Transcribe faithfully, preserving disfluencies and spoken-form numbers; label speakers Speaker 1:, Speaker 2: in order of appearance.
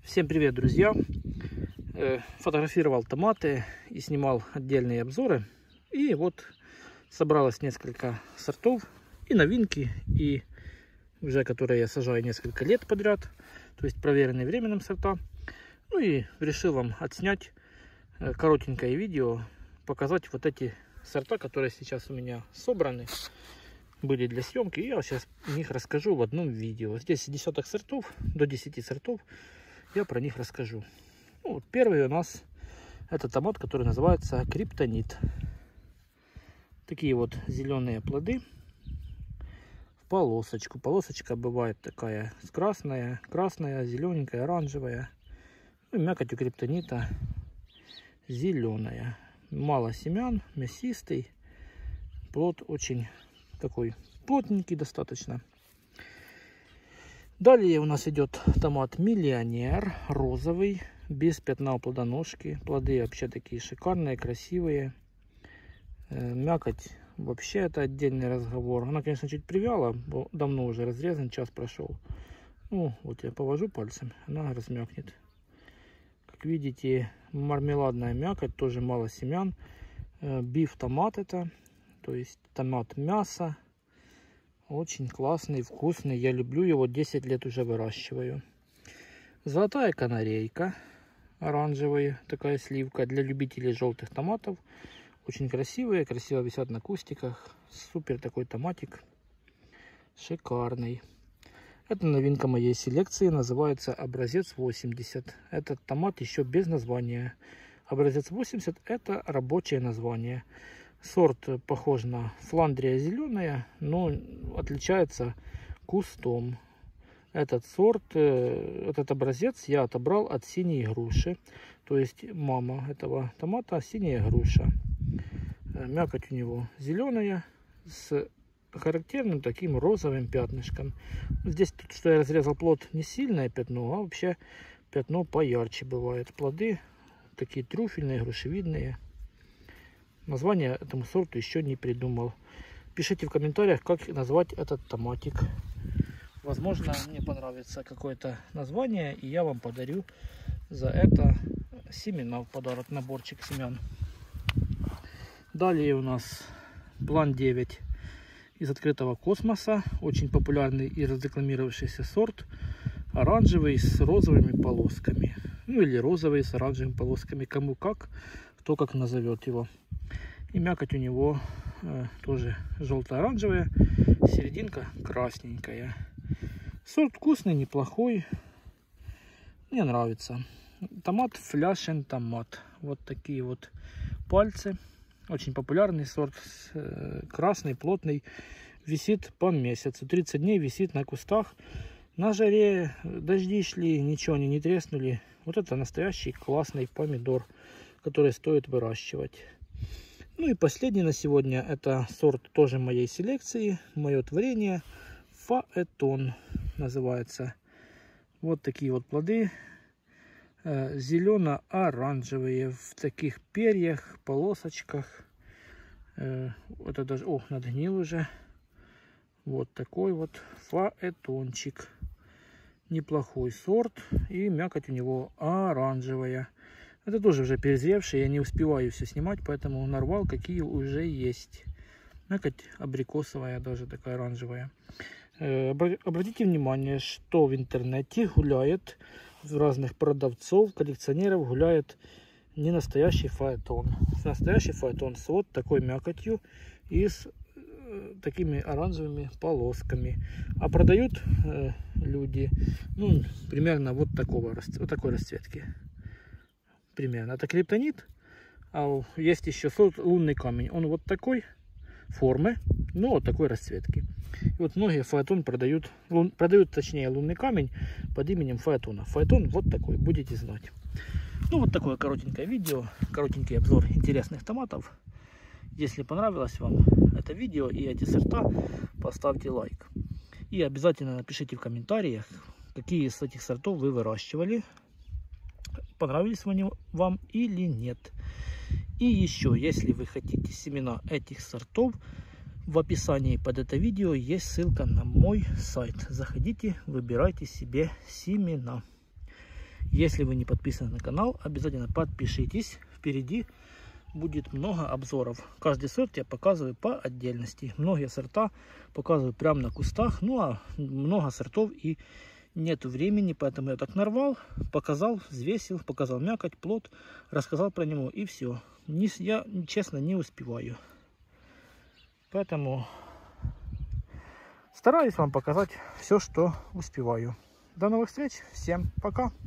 Speaker 1: Всем привет, друзья! Фотографировал томаты и снимал отдельные обзоры. И вот собралось несколько сортов и новинки, и уже которые я сажаю несколько лет подряд, то есть проверенные временем сорта. Ну и решил вам отснять коротенькое видео, показать вот эти сорта, которые сейчас у меня собраны, были для съемки. И я сейчас о них расскажу в одном видео. Здесь десяток сортов, до десяти сортов. Я про них расскажу. Ну, вот первый у нас это томат, который называется Криптонит. Такие вот зеленые плоды в полосочку. Полосочка бывает такая красная, красная, зелененькая, оранжевая. Ну, мякоть у криптонита зеленая. Мало семян, мясистый. Плод очень такой плотненький достаточно. Далее у нас идет томат Миллионер, розовый, без пятна у плодоножки. Плоды вообще такие шикарные, красивые. Мякоть вообще это отдельный разговор. Она, конечно, чуть привяла, давно уже разрезан, час прошел. Ну, вот я повожу пальцем, она размякнет. Как видите, мармеладная мякоть, тоже мало семян. Биф томат это, то есть томат мясо. Очень классный, вкусный. Я люблю его, десять лет уже выращиваю. Золотая канарейка. Оранжевая такая сливка. Для любителей желтых томатов. Очень красивые. Красиво висят на кустиках. Супер такой томатик. Шикарный. Это новинка моей селекции. Называется образец восемьдесят. Этот томат еще без названия. Образец восемьдесят это рабочее название. Сорт похож на Фландрия зеленая, но отличается кустом. Этот сорт, этот образец я отобрал от синей груши. То есть мама этого томата синяя груша. Мякоть у него зеленая с характерным таким розовым пятнышком. Здесь, тут, что я разрезал плод, не сильное пятно, а вообще пятно поярче бывает. Плоды такие трюфельные, грушевидные. Название этому сорту еще не придумал. Пишите в комментариях, как назвать этот томатик. Возможно, мне понравится какое-то название, и я вам подарю за это семена в подарок, наборчик семян. Далее у нас План девять из открытого космоса. Очень популярный и разрекламировавшийся сорт. Оранжевый с розовыми полосками. Ну или розовый с оранжевыми полосками. Кому как, кто как назовет его. И мякоть у него э, тоже желто-оранжевая, серединка красненькая. Сорт вкусный, неплохой. Мне нравится. Томат Фляшен томат. Вот такие вот пальцы. Очень популярный сорт. Э, красный, плотный. Висит по месяцу. тридцать дней висит на кустах. На жаре дожди шли, ничего они не треснули. Вот это настоящий классный помидор, который стоит выращивать. Ну и последний на сегодня, это сорт тоже моей селекции, мое творение, Фаэтон называется. Вот такие вот плоды, зелено-оранжевые, в таких перьях, полосочках. Это даже, о, надгнил уже. Вот такой вот фаэтончик. Неплохой сорт, и мякоть у него оранжевая. Это тоже уже перезревший, я не успеваю все снимать, поэтому нарвал, какие уже есть. Мякоть абрикосовая, даже такая оранжевая. Обратите внимание, что в интернете гуляет, в разных продавцов, коллекционеров гуляет не настоящий фаэтон. Настоящий фаэтон с вот такой мякотью и с такими оранжевыми полосками. А продают э, люди, ну, примерно вот такого, вот такой расцветки. Примерно. Это криптонит. А есть еще сорт лунный камень. Он вот такой формы, но вот такой расцветки. И вот многие фаэтон продают, лун, продают точнее лунный камень под именем фаэтона. Фаэтон вот такой, будете знать. Ну вот такое коротенькое видео, коротенький обзор интересных томатов. Если понравилось вам это видео и эти сорта, поставьте лайк. И обязательно напишите в комментариях, какие из этих сортов вы выращивали. Понравились они вам или нет. И еще, если вы хотите семена этих сортов, в описании под это видео есть ссылка на мой сайт. Заходите, выбирайте себе семена. Если вы не подписаны на канал, обязательно подпишитесь. Впереди будет много обзоров. Каждый сорт я показываю по отдельности. Многие сорта показываю прямо на кустах. Ну а много сортов и нету времени, поэтому я так нарвал, показал, взвесил, показал мякоть, плод, рассказал про него и все. Не, я, честно, не успеваю. Поэтому стараюсь вам показать все, что успеваю. До новых встреч. Всем пока.